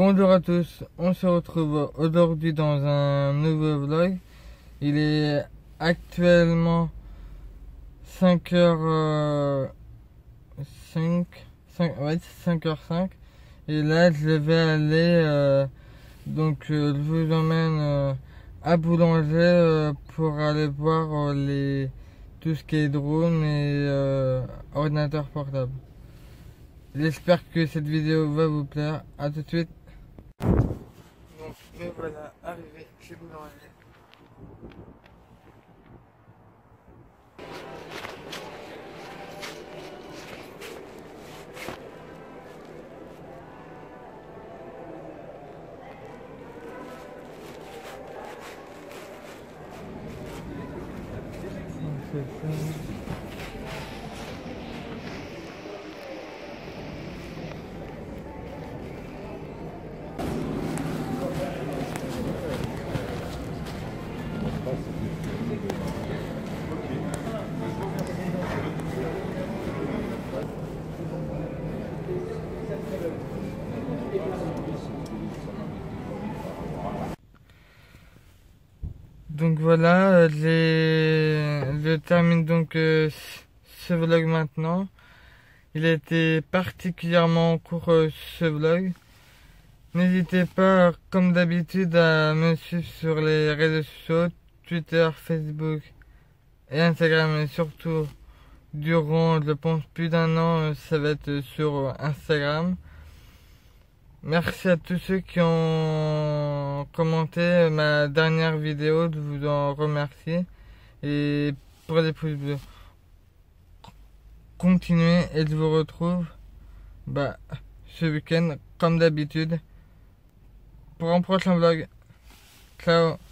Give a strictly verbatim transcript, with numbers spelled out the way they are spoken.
Bonjour à tous, on se retrouve aujourd'hui dans un nouveau vlog. Il est actuellement cinq heures cinq, ouais, cinq heures cinq. Et là je vais aller, euh, donc euh, je vous emmène euh, à Boulanger euh, pour aller voir euh, les, tout ce qui est drone et euh, ordinateur portable. J'espère que cette vidéo va vous plaire. À tout de suite. Donc me voilà arrivé chez Boulanger. Donc c'est ça. Donc voilà, j'ai... je termine donc euh, ce vlog maintenant. Il a été particulièrement court euh, ce vlog. N'hésitez pas, comme d'habitude, à me suivre sur les réseaux sociaux, Twitter, Facebook et Instagram, et surtout durant, je pense, plus d'un an, ça va être sur Instagram. Merci à tous ceux qui ont commenté ma dernière vidéo, je vous en remercie. Et pour les pouces bleus, continuez et je vous retrouve bah, ce week-end comme d'habitude pour un prochain vlog. Ciao.